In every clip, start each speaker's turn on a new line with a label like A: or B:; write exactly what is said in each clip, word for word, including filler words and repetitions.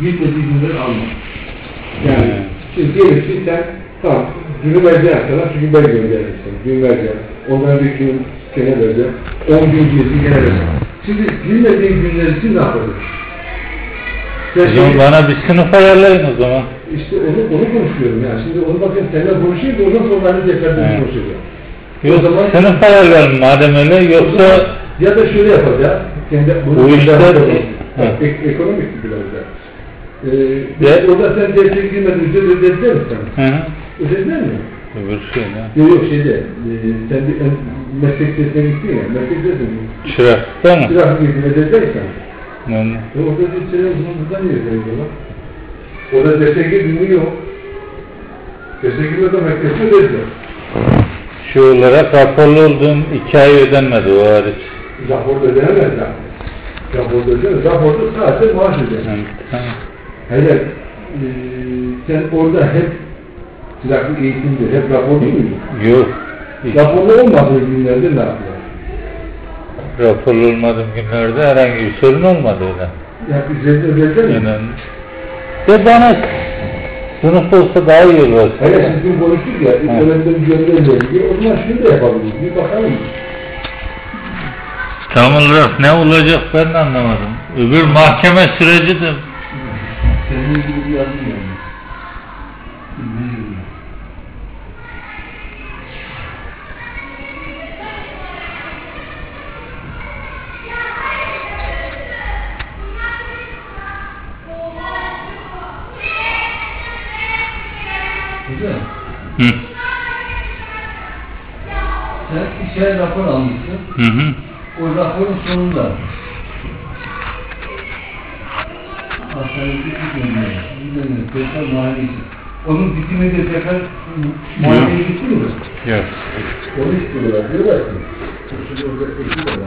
A: gitmediği günleri alma. Yani hmm. şimdi diyelim ki sen tamam, günü vereceğim sana çünkü ben gönderdim seni. Gün vereceğim. Ondan bir gün sene vereceğim. On gün girsin gene vereceğim. Şimdi bilmediğin günler için ne yapalım?
B: Hocam bana bir sınıf ayarlayın o zaman.
A: İşte onu, onu konuşuyorum yani. Şimdi onu bakın seninle konuşayım da ondan sonra hani tekrar evet. konuşacağım.
B: Yok, o zaman sınıf ayarlayalım madem öyle, yoksa
A: ya da şöyle yapacağız. Kendi,
B: bu işler
A: ek, ekonomik biraz da. Ee, orada sen destek girmedin, ücret ödediler mi sana? Hı. Ödediler mi?
B: Öbür şey ya.
A: Yok yok şeyde, e, sen bir meslek destek gittin ya, meslek destek mi?
B: Çırakta mı?
A: Çırak girdin, ödediler mi sana?
B: Ne?
A: E, orada bir çırak uzun buradan yürüyor. Orada destek girdin yok. Destek girmeden meslekte ödediler.
B: Şu olarak raporlu olduğum iki ay ödenmedi o hariç.
A: Raporda ödenemez ya. Raporda ödenemez. Raporda sadece maaş ödenmez.
B: Tamam.
A: Hayır, e, sen orada hep çıraklık eğitimde, hep rapor değil mi?
B: Yok.
A: Raporlu olmadığı günlerde ne yapıyor?
B: Raporlu olmadığım günlerde herhangi bir sorun olmadı öyle.
A: Ya üzerinde ödediler mi?
B: Önemli. De bana sınıf olsa daha iyi olur.
A: Hayır, siz dün konuştuk ya, öğretmenin gönderleri diye, o zaman şunu da yapabiliriz, bir bakalım.
B: Tam olarak ne olacak ben de anlamadım. Öbür mahkeme süreci de...
A: Senin gibi bir yazım yani. Güzel.
B: Hı.
A: Sen işe rapor almışsın.
B: Hı hı.
A: O raporun sonunda hastanede gitmiyor. Bilmiyorum. Tekrar muayenesi. Onun bitiminde tekrar muayeneye gitti mi?
B: Yok.
A: Onu istiyorlar. Diyorlar ki. Şimdi orada ekip var.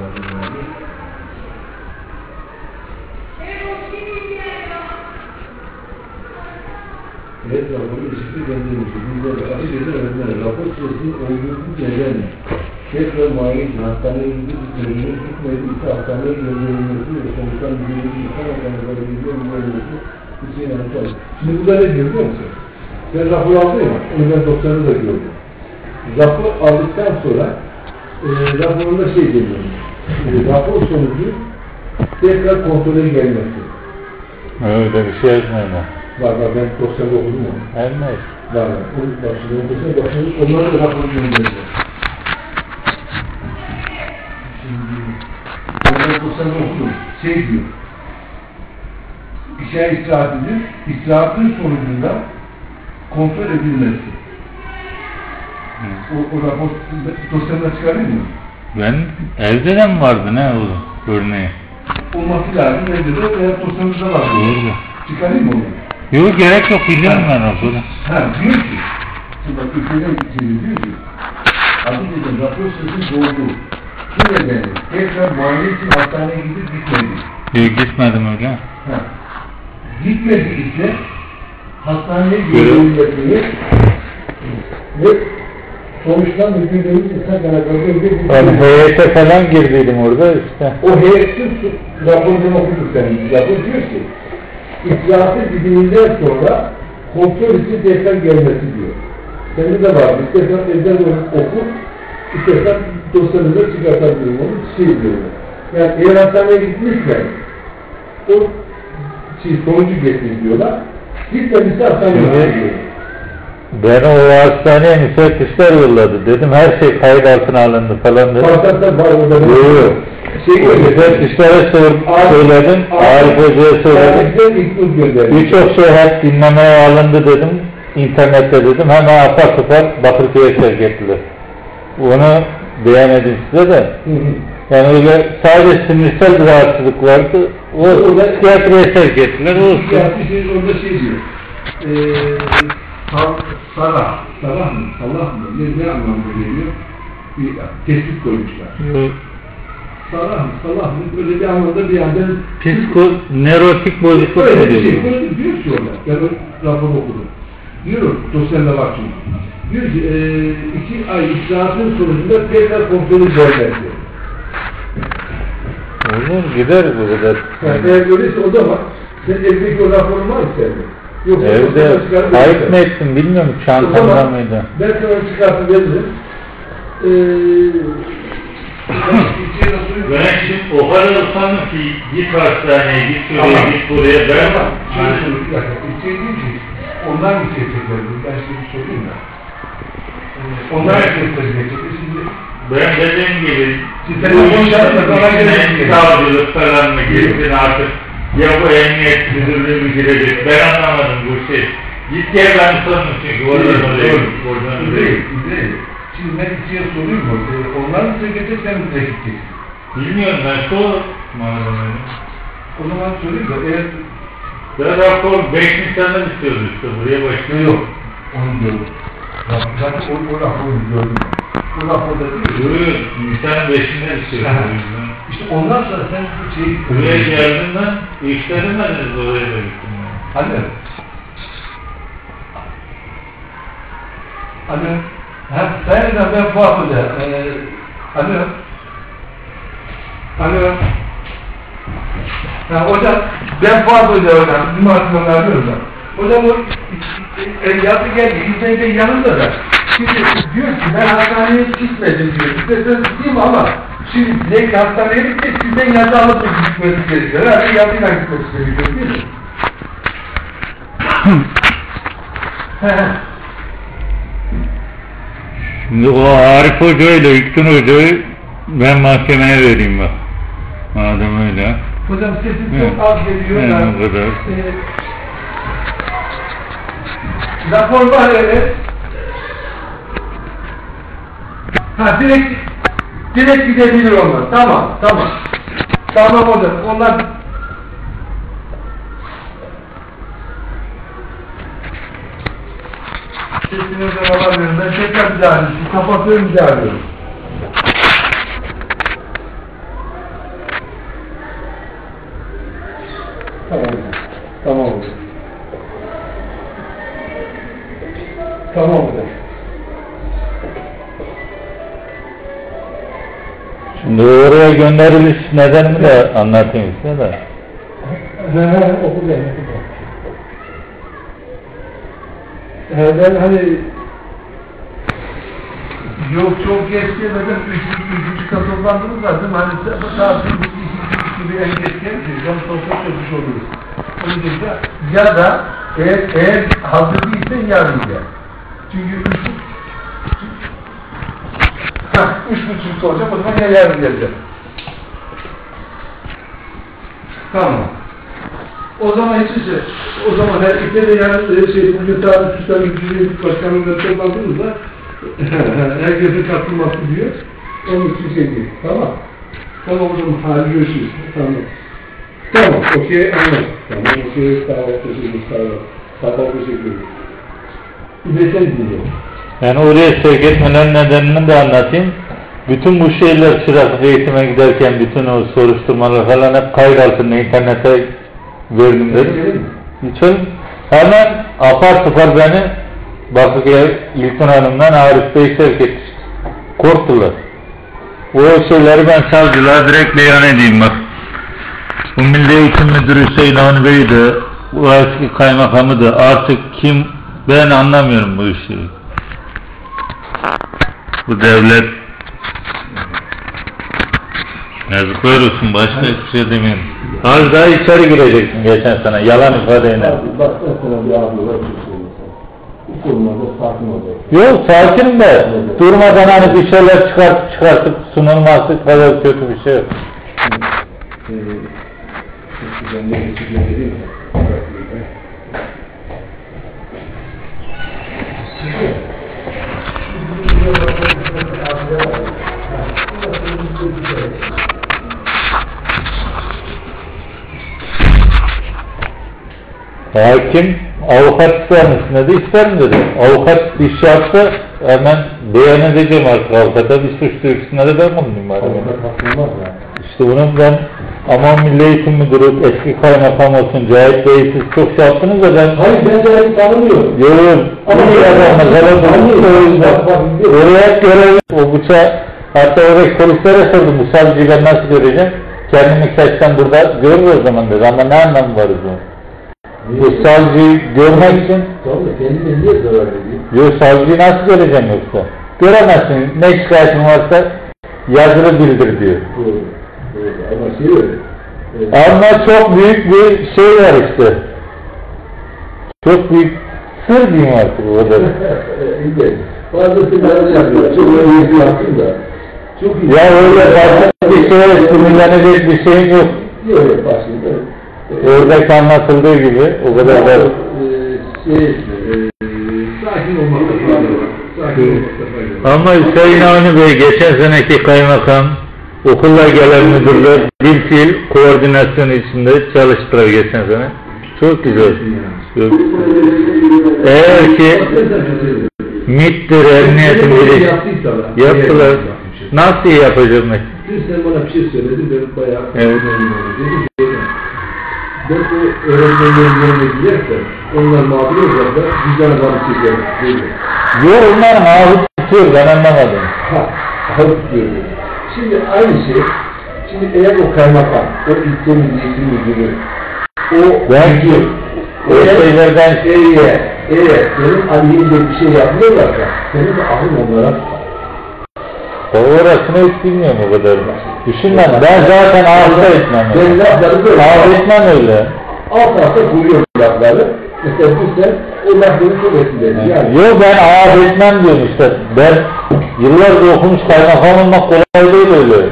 A: Evet, raporu eşitli gönderilmişti. Bizler açık eden öğretmenler. Rapor süresinin olduğu nedenle tekrar muayenesi, hastaneye gidip gitmediğini, gitmediyse hastaneye gönderilmesi ve sonuçtan bildiğiniz insan hastanelere gönderilmesi Hüseyin Anıtal. Şimdi burada ne diyor biliyor musun? Ben rapor aldım ya, onu ben doktorunu da gördüm. Rapor aldıktan sonra e, raporunda şey geliyor. E, rapor sonucu tekrar kontrole gelmesi.
B: Öyle bir şey yazmıyor.
A: Var var, ben dosyada okudum onu.
B: Her ne?
A: Var var, onun başında okudum, başında onlara da rapor göndereceğim. Şimdi, ben dosyada okudum, şey diyor, işe istirahat ediyor, istirahatın sonucunda kontrol edilmesi. O, o rapor dosyada çıkarayım mı?
B: Ben, evde de mi vardı ne o örneği?
A: Olması lazım, evde de veya dosyamızda var.
B: Doğru.
A: Çıkarayım mı onu?
B: Yok, gerek yok, biliyorum ben raporu.
A: Ha, diyor ki, şimdi bak ülkeden içeri diyor ki, adı dedim, rapor süresi doğdu. Bu nedenle tekrar muayene için hastaneye gidip gitmedi.
B: Yok, gitmedim öyle.
A: Ha. Gitmedi ise hastaneye gönderilmesini ve sonuçtan bildiğimiz insan kaynaklarında gitmedi.
B: Ben heyete falan girdiydim orada işte.
A: O heyetsiz raporunu okuduk sen. Rapor diyor ki, İstirahatı bitiminde sonra kontrol için tekrar gelmesi diyor. Sende de var. İstersen evden oku, istersen dosyanızda çıkartabilirim onu, şey diyorlar. Yani eğer hastaneye gitmişler, o şey, sonucu getir diyorlar. Gitmemişse hastaneye gidiyor.
B: Ben o hastaneye müfettişler yolladı. Dedim her şey kayıt altına alındı falan dedim.
A: Farkında var orada.
B: Yok. Şey, müfettişlere söyledim. Arif Hoca'ya söyledim. Birçok şey hep dinlemeye alındı dedim. İnternette dedim. Hemen apar apar Bakırköy'e sevk ettiler. Onu beğenmedim size de. Hı hı. Yani öyle sadece sinirsel bir rahatsızlık vardı. O psikiyatriye sevk ettiler. O
A: psikiyatri şey, orada şey diyor. Eee Salah, salah mı, salah mı, ne, ne anlamda geliyor? Bir tespit koymuşlar.
B: Yok.
A: Salah mı, salah mı, böyle bir anlamda bir yandan...
B: Psiko, nörotik bozukluk
A: öyle
B: diyor.
A: bir şey, böyle diyor ki orada, ben o rapor okudum. Diyor, dosyada bak şimdi. Diyor ki, e, iki ay istirahatın sonucunda tekrar kontrolü görmek diyor.
B: Olur, gideriz o kadar.
A: Yani eğer öyleyse o zaman, Sen evdeki o raporun var mı sende? Yoksa
B: evde kayıt mı etsin bilmiyorum, çantamda mıydı?
A: Ben sana çıkartıp veririm. Ee,
C: ben şimdi o kadar usandım ki git hastaneye, git şuraya, git buraya, ben
A: ama şöyle söyleyeyim, bir dakika, bir şey değil ki, onlar mı çekecekler, ben size bir sorayım da. Onlar mı çekecekler, şimdi...
C: Ben dediğim gibi,
A: Siz
C: bu
A: işin
C: savcılık falan mı girsin artık, ya bu emniyet müdürlüğü mü girecek, ben anlamadım bu şey. Git gel ben sanırım çünkü oradan oraya, oradan oraya.
A: Değil, değil. Şimdi ben ikiye sorayım mı? Onlar mı çekecek, sen mi çekeceksin?
C: Bilmiyorum ben sor malzemeyi.
A: O zaman sorayım da eğer...
C: Ben rapor beş insandan istiyoruz işte buraya başlıyor.
A: Yok, onu gördüm. Zaten o, o raporu gördüm. O raporda değil.
C: Yok, insanın beşinden istiyoruz o yüzden.
A: İşte ondan sonra sen bir şey...
C: Buraya geldim ben, işletemediniz oraya da gittim ben.
A: Anne. Anne. Ha, sayın ben Fuat Hoca. Ee, anne. Anne. Ha, hocam, ben Fuat Hoca hocam. Bizim arkadaşlar arıyoruz da. Hocam o e, yazı geldi. İnsan Bey yanında da. Şimdi diyor ki ben hastaneye gitmedim diyor. Size söz tutayım ama şimdi ne hastaneye gitmek sizden yazı alıp da gitmeniz gerekiyor. Herhalde yazıyla gitmek gerekiyor değil mi?
C: Şimdi o Arif Hoca ile İlkin Hoca'yı ben mahkemeye vereyim bak. Madem öyle.
A: Hocam sesin çok az geliyor.
C: Evet,
A: yani,
C: o kadar.
A: E, rapor var evet. Ha direkt direkt gidebilir onlar. Tamam, tamam. Tamam hocam. Onlar sesine zarar veriyorum. Ben tekrar bir daha arıyorum. Kapatıyorum bir daha arıyorum. Tamam. Tamam hocam. Tamam hocam.
B: Şimdi oraya gönderiliş nedenini de anlatayım size de.
A: He he oku ben oku ben. Ben hani yok çok geç gelmeden üçüncü, üçüncü kat toplandınız zaten hani saat iki gibi en geç gelmişiz. Ben sohbet çözmüş oluruz. O yüzden ya da eğer, eğer hazır değilsen yarın gel. Çünkü üç Hah, üç buçuk olacak, o zaman ya yarın geleceğim. Tamam. O zaman hiç şey, o zaman her ikide de yarın şey, bugün saat üç tane gücü başkanımla toplandığımızda herkesin katılması diyor. Onun için şey değil. Tamam. Tamam o zaman hali görüşürüz. Tamam. Tamam, okey, anladım. Tamam, okey, sağ ol, teşekkür ederim, sağ ol. Sağ ol, teşekkür ederim. Bir de sen dinliyorum.
B: Yani oraya sevk etmenin nedenini de anlatayım. Bütün bu şeyler çıraklık eğitime giderken bütün o soruşturmalar falan hep kayıt altında internete verdim dedim. İçelim. Hemen apar topar beni Bakırköy İlkin Hanım'dan Arif Bey sevk etti. Korktular. O şeyleri ben savcılığa direkt beyan edeyim bak. Bu Milli Eğitim Müdürü Hüseyin Avni Bey'di. Bu eski kaymakamı da artık kim ben anlamıyorum bu işi. Bu devlet yazıklar olsun başka hiçbir şey demiyorum. Az daha içeri gireceksin geçen sene yalan ifadeyle.
A: Bak mesela bir abi var bir şey mesela. Bu konularda sakin olacak.
B: Yok sakinim de durmadan hani bir şeyler çıkartıp çıkartıp sunulması kadar kötü bir şey yok.
A: Ben de geçirme vereyim mi?
B: Hakim avukat ister misin dedi, isterim dedi. Avukat iş yaptı, hemen beyan edeceğim artık avukata, bir suç duyurusunda da ben bulunayım bari. İşte bunun ben aman Milli Eğitim Müdürü, eski kaymakam olsun, Cahit Bey siz çok şey yaptınız da ben...
A: Hayır ben Cahit'i tanımıyorum.
B: Yok yok, ama oraya göre o bıçağı, hatta oraya polislere sordum, bu savcıyı ben nasıl göreceğim? Kendimi seçsem burada görür o zaman dedi ama ne anlamı var o zaman? Bu savcıyı görmek için.
A: Tabii kendine niye zarar ediyor?
B: Yok, savcıyı nasıl göreceğim yoksa? Göremezsin. Ne şikayetin varsa yazılı bildir diyor.
A: Doğru. Doğru. Ama şey öyle. Evet.
B: Ama çok büyük bir şey var işte. Çok büyük sır diyeyim artık o kadar.
A: İyi. Fazlası ben yapıyor. Çok öyle yaptım da. Çok iyi.
B: Ya öyle başka bir şeye sinirlenecek bir şeyim yok.
A: Yok yok başında.
B: Oradaki anlatıldığı gibi o kadar da.
A: Ee, şey, e, sakin olmakta fayda var. Sakin olmakta fayda var.
B: Ama Hüseyin Avni Bey geçen seneki kaymakam, okulla gelen müdürler dil fil koordinasyonu içinde çalıştılar geçen sene. Çok güzel. Yok. Eğer ki MİT'tir, emniyetin biri yaptılar. Nasıl yapacağım?
A: Dün sen bana bir şey söyledin, ben bayağı
B: evet.
A: Dedim ki, ben o öğretmenlerin yerine gidersem, onlar mağdur olacaklar, güzel adamı çekerim.
B: Yok, onlar mağdur tutuyor, ben anlamadım.
A: Ha, mağdur tutuyor. Şimdi aynı şey, şimdi eğer o kaymakam, o ilçenin eğitim müdürü, o
B: ben ki o şeylerden
A: eğer, eğer senin aleyhinde bir şey yapmıyorlarsa, senin de ahın onlara tutar.
B: O orasını hiç bilmiyorum o kadar. Düşün lan, ben zaten ağızda etmem.
A: Ben lafları böyle.
B: Ağız etmem öyle.
A: Alt tarafta kuruyor lafları. Mesela bu sen o lafları çok etkileri. Yani.
B: Yok, ben ağız etmem diyorum işte. Ben yıllarca okumuş kaymakam olmak kolay değil öyle.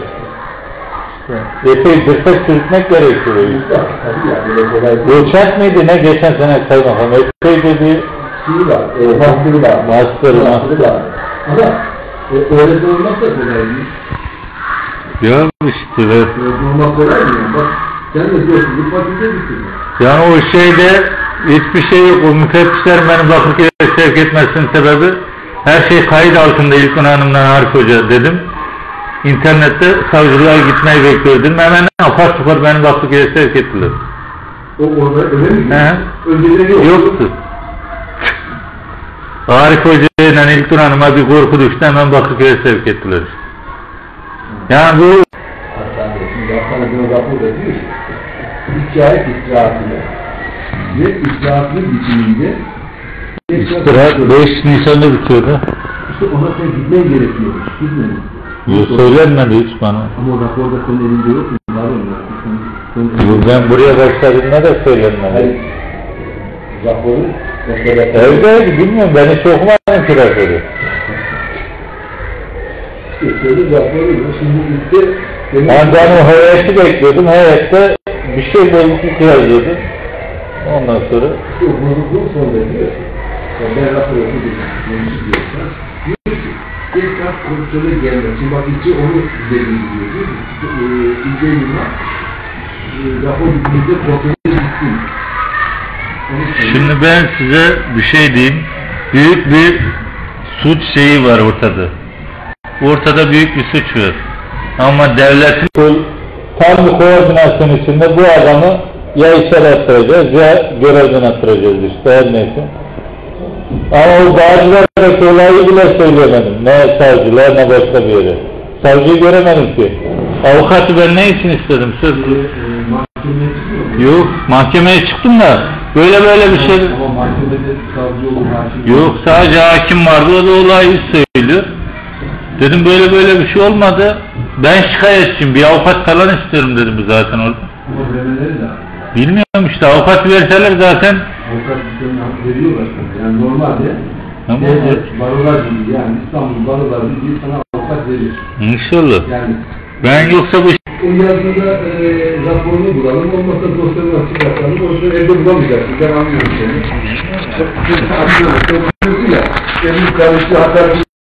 B: Epey dirsek sürtmek gerekiyor.
A: Tabii yani böyle kolay değil.
B: Ölçek miydi ne geçen sene kaymakam? Epey dedi.
A: Şeyi var, e, maskeri var.
B: Maskeri,
A: maskeri var. Ama e, öğretmen olmak da kolay değil.
B: Ya işte.
A: Öğretmen olmak kolay mı? Bak sen de diyorsun, bir fakülte bitirdin.
B: Yani o şeyde hiçbir şey yok. O müfettişler beni Bakırköy'e sevk etmesinin sebebi her şey kayıt altında İlkun Hanım'dan Arif Hoca dedim. İnternette savcılığa gitmeyi bekliyordum. Hemen apar topar beni Bakırköy'e sevk ettiler.
A: O orada öyle mi?
B: He.
A: Önceleri yok.
B: Yoktu. Arif Hoca ile İlkun Hanım'a bir korku düştü, hemen Bakırköy'e sevk ettiler. Yani bu
A: Hastanede, şimdi hastanede rapor da diyor ki iki ay istirahatine ve istirahatının bitiminde
B: istirahat beş Nisan'da bitiyordu.
A: İşte ona sen gitmen gerekiyormuş. Gitmedin.
B: Bu söylenmedi hiç bana.
A: Ama o raporda senin elinde yok mu? Var onlar.
B: Bu ben buraya başladığımda da söylenmedi.
A: Hayır. Raporu mesela...
B: Evdeydi, bilmiyorum, ben hiç okumadım ki raporu.
A: İşte söyle raporu. Şimdi gitti.
B: Yani ben o heyeti bekliyordum, heyette bir şey bozukluk yazıyordu. Ondan sonra...
A: İşte o bozukluğun sonunda diyor ki, ben rapor okudum, yanlış diyorsan, diyor ki, tekrar kontrole gelmez. Şimdi bak İlçe onu bize bildiriyor, diyor ki, İlçe Yılmaz, rapor bitiminde kontrole gittim.
B: Şimdi ben size bir şey diyeyim, büyük bir suç şeyi var ortada. Ortada büyük bir suç var. Ama devletin tam bir koordinasyon içinde bu adamı ya içeri attıracağız ya görevden attıracağız işte, her neyse. Ama o dağcılardaki olayı bile söyleyemedim. Ne savcılar ne başka bir yere. Savcıyı göremedim ki. Avukatı ben ne için istedim? Söz.
A: Mahkemeye çıkmıyor mu?
B: Yok, mahkemeye çıktım da böyle böyle bir şey.
A: Ama mahkemede savcı olur, hakim.
B: Yok, sadece hakim vardı, o da olayı söylüyor. Dedim böyle böyle bir şey olmadı. Ben şikayetçiyim, bir avukat falan istiyorum dedim zaten orada.
A: Ama veremeleri de.
B: Bilmiyorum işte, avukat verseler zaten.
A: Avukat veriyorlar sana. Yani normalde
B: Ama
A: devlet, barolar gibi, yani İstanbul barolar gibi sana avukat verir.
B: İnşallah.
A: Yani
B: Ben yoksa bu
A: o yazıda e, raporunu bulalım, olmazsa dosyanı çıkartalım, o yüzden evde bulamayacaksın, ben anlıyorum seni. Çok anlıyorum, çok anlıyorsun ya, benim karıştı hatta